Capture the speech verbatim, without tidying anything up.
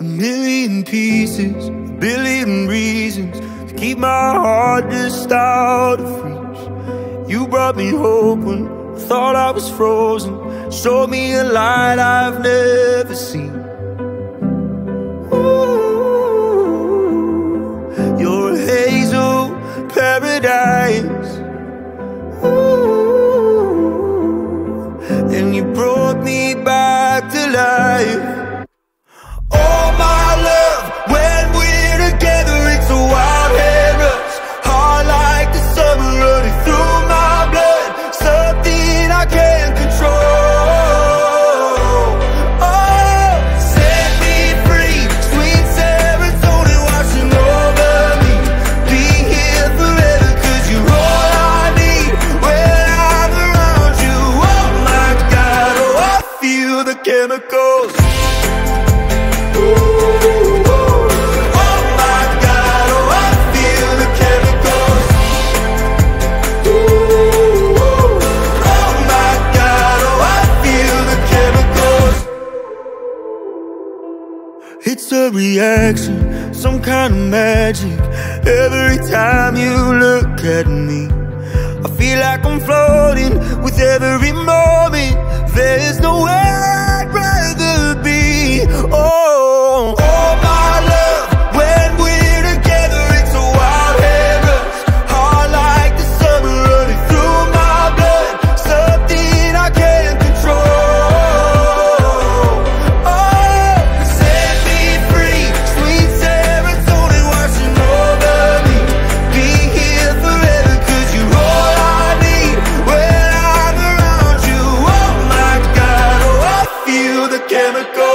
A million pieces, a billion reasons to keep my heart just out of reach. You brought me hope when I thought I was frozen, showed me a light I've never seen. Ooh, you're a hazel paradise. Ooh, and you brought me back to life. Oh my love, when we're together it's a wild hair rush, heart like the summer running through my blood, something I can't control. Oh, set me free, sweet serotonin washing over me. Be here forever, cause you're all I need when I'm around you. Oh my God, oh I feel the chemicals. It's a reaction, some kind of magic. Every time you look at me, I feel like I'm floating with every moment. There's nowhere I'd rather be. Oh, oh my love, when we're together it's a wild hair rush, heart like the summer running through my blood, something I can't control. Chemical